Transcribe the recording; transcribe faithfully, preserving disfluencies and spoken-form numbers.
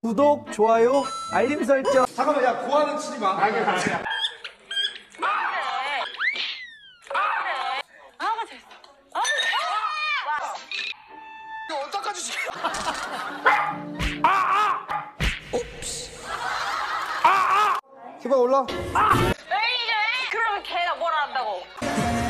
구독, 좋아요, 알림 설정. 잠깐만, 야, 고아는 치지 마. 아, 그래, 그래. 아가 됐어. 아, 이거 어떡하지, 지금? 키바 올라. 왜 이래? 그러면 걔가 뭘 한다고?